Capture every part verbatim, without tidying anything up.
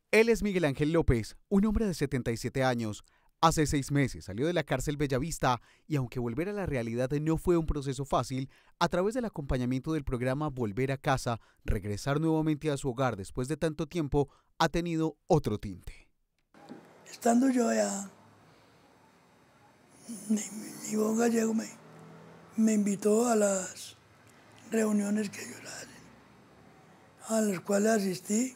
Él es Miguel Ángel López, un hombre de setenta y siete años. Hace seis meses salió de la cárcel Bellavista y aunque volver a la realidad no fue un proceso fácil, a través del acompañamiento del programa Volver a Casa, regresar nuevamente a su hogar después de tanto tiempo ha tenido otro tinte. Estando yo allá, mi, mi buen gallego me, me invitó a las reuniones que ellos hacen, a las cuales asistí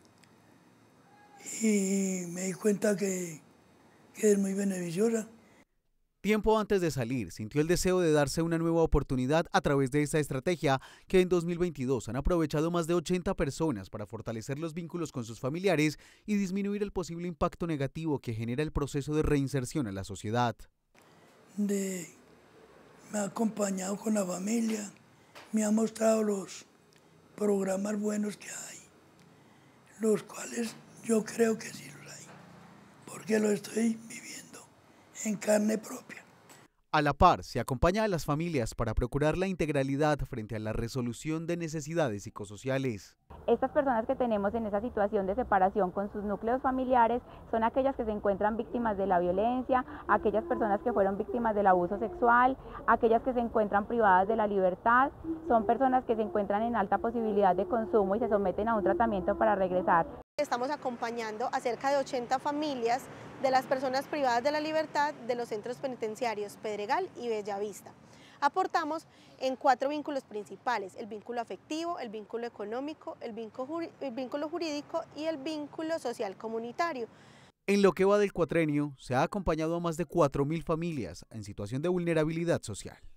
y me di cuenta que, que es muy beneficiosa. Tiempo antes de salir, sintió el deseo de darse una nueva oportunidad a través de esta estrategia que en dos mil veintidós han aprovechado más de ochenta personas para fortalecer los vínculos con sus familiares y disminuir el posible impacto negativo que genera el proceso de reinserción a la sociedad. De, me ha acompañado con la familia, me ha mostrado los programas buenos que hay, los cuales yo creo que sí los hay, porque lo estoy viviendo en carne propia. A la par, se acompaña a las familias para procurar la integralidad frente a la resolución de necesidades psicosociales. Estas personas que tenemos en esa situación de separación con sus núcleos familiares son aquellas que se encuentran víctimas de la violencia, aquellas personas que fueron víctimas del abuso sexual, aquellas que se encuentran privadas de la libertad, son personas que se encuentran en alta posibilidad de consumo y se someten a un tratamiento para regresar. Estamos acompañando a cerca de ochenta familias de las personas privadas de la libertad de los centros penitenciarios Pedregal y Bellavista. Aportamos en cuatro vínculos principales: el vínculo afectivo, el vínculo económico, el vínculo jurídico y el vínculo social comunitario. En lo que va del cuatrenio, se ha acompañado a más de cuatro mil familias en situación de vulnerabilidad social.